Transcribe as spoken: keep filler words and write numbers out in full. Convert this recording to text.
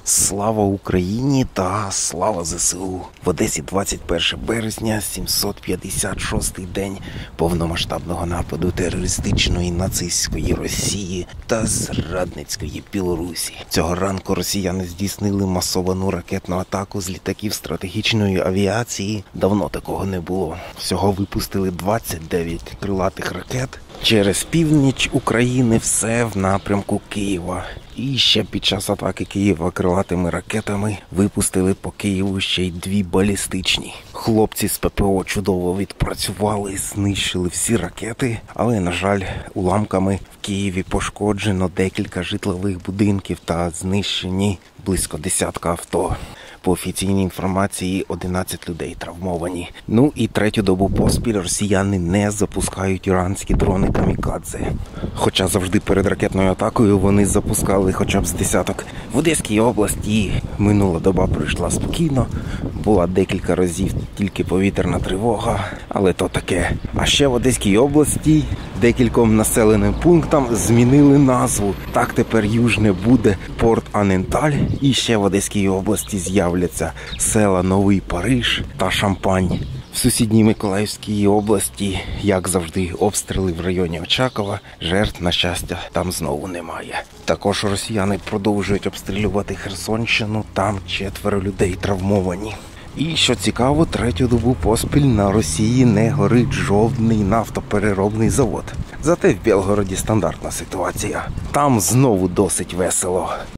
Слава Україні та слава зе се у! В Одесі двадцять перше березня, сімсот п'ятдесят шостий день повномасштабного нападу терористичної нацистської Росії та зрадницької Білорусі. Цього ранку росіяни здійснили масовану ракетну атаку з літаків стратегічної авіації. Давно такого не було. Всього випустили двадцять дев'ять крилатих ракет. Через північ України все в напрямку Києва. І ще під час атаки Києва крилатими ракетами випустили по Києву ще й дві балістичні. Хлопці з пе пе о чудово відпрацювали, знищили всі ракети, але, на жаль, уламками в Києві пошкоджено декілька житлових будинків та знищені близько десятка авто. По офіційній інформації, одинадцять людей травмовані. Ну і третю добу поспіль росіяни не запускають іранські дрони камікадзе. Хоча завжди перед ракетною атакою вони запускали хоча б з десяток. В Одеській області минула доба пройшла спокійно. Була декілька разів тільки повітряна тривога, але то таке. А ще в Одеській області декільком населеним пунктам змінили назву. Так тепер Южне буде Порт-Аненталь. І ще в Одеській області з'являться села Новий Париж та Шампань. В сусідній Миколаївській області, як завжди, обстріли в районі Очакова. Жертв, на щастя, там знову немає. Також росіяни продовжують обстрілювати Херсонщину, там четверо людей травмовані. І, що цікаво, третю добу поспіль на Росії не горить жодний нафтопереробний завод. Зате в Білгороді стандартна ситуація. Там знову досить весело.